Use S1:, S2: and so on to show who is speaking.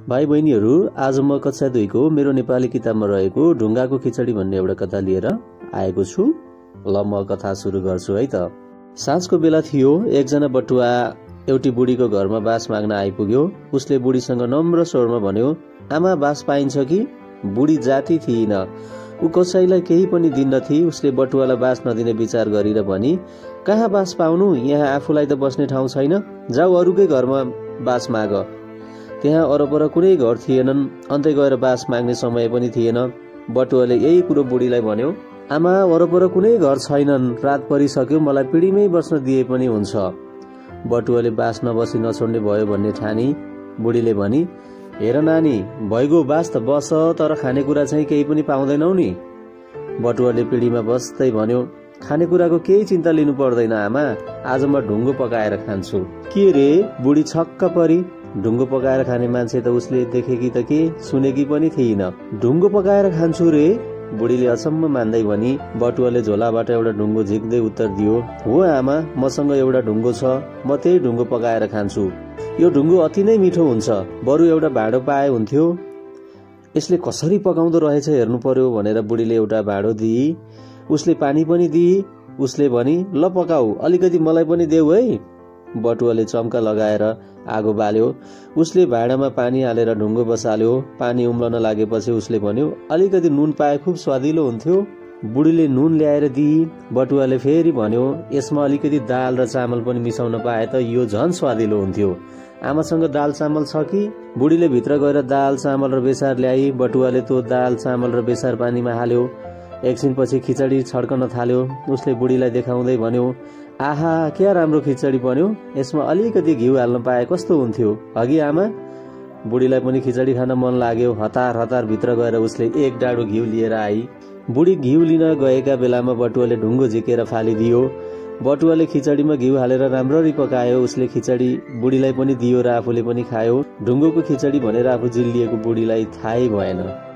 S1: भाइ बहिनीहरू, आज म कक्षा 2 को मेरो नेपाली किताबमा रहेको ढुङ्गाको खिचडी भन्ने एउटा कथा लिएर आएको छु। ल म कथा सुरु गर्छु है त। साँझको बेला थियो। एकजना बटुवा एउटी बुढीको घरमा बास माग्न आइपुग्यो। उसले बुढीसँग नम्र स्वरमा भन्यो, आमा बास पाइन्छ कि? बुढी जाति थिइन, ऊ कसैलाई केही पनि दिन्नथी। उसले बटुवालाई बास नदिने विचार गरेर भनी, कहाँ बास पाउनु, यहाँ आफूलाई त बस्ने ठाउँ छैन, जाऊ अरूकै घरमा बास माग। त्यहाँ वरपर कुनै घर थिएनन्। अन्तै गएर बास माग्ने समय पनि थिएन। बटुवाले यही कुरो बुढीलाई भन्यो, आमा वरपर कुनै घर छैनन्, रात परिसक्यो, मलाई पिँढीमै बस्न दिए पनि हुन्छ। बटुवाले बास नबसी नछोड्ने भयो भन्ने ठानी बुढीले भनी, हेर नानी, भइगयो बास त बस, तर खानेकुरा चाहिँ केही पनि पाउँदैनौ नि। बटुवाले पिँढीमा बस्दै भन्यो, खानेकुराको केही चिन्ता लिनु पर्दैन आमा, आज म ढुङ्गो पकाएर खान्छु। के रे? बुढी छक्क परी। ढुङ्गो पकाएर खाने मान्छे त उसले देखेकी त के सुनेकी पनि थिइन। ढुङ्गो पकाएर खान्छु रे? बुढीले अचम्म मान्दै भनी। बटुवाले झोलाबाट एउटा ढुङ्गो झिक्दै उत्तर दियो, हो आमा, मसँग एउटा ढुङ्गो छ, म त्यही ढुङ्गो पकाएर खान्छु। यो ढुङ्गो अति नै मिठो हुन्छ, बरु एउटा भाँडो पाए हुन्थ्यो। यसले कसरी पकाउँदो रहेछ हेर्नु पर्यो भनेर बुढीले एउटा भाँडो दिई। उसले पानी पनि दिई। उसले भनी, ल पकाऊ, अलिकति मलाई पनि देऊ है। बटुवाले चम्का लगाएर आगो बाल्यो। उसले भाँडामा पानी हालेर ढुङ्गो बसाल्यो। पानी उम्लन लागेपछि उसले भन्यो, अलिकति नुन पाए खुब स्वादिलो हुन्थ्यो। बुढीले नुन ल्याएर दिई। बटुवाले फेरि भन्यो, यसमा अलिकति दाल र चामल पनि मिसाउन पाए त यो झन स्वादिलो हुन्थ्यो। आमासँग दाल चामल छ कि? बुढीले भित्र गएर दाल चामल र बेसार ल्याई। बटुवाले त्यो दाल चामल र बेसार पानीमा हाल्यो। एकछिनपछि खिचडी छड्कन थाल्यो। उसले बुढीलाई देखाउँदै भन्यो, आहा, क्या राम्रो खिचडी बन्यो, यसमा अलिकति घिउ हाल्न पाए कस्तो हुन्थ्यो, हगि आमा? बुढीलाई पनि खिचडी खान मन लाग्यो। हतार हतार भित्र गएर उसले एक डाडो घिउ लिएर आई। बुढी घिउ लिन गएका बेलामा बटुवाले ढुङ्गो झिकेर फालिदियो। बटुवाले खिचडीमा घिउ हालेर राम्ररी पकायो। उसले खिचडी बुढीलाई पनि दियो र आफूले पनि खायो। ढुङ्गोको खिचडी भनेर आफू जिल्लिएको बुढीलाई थाहै भएन।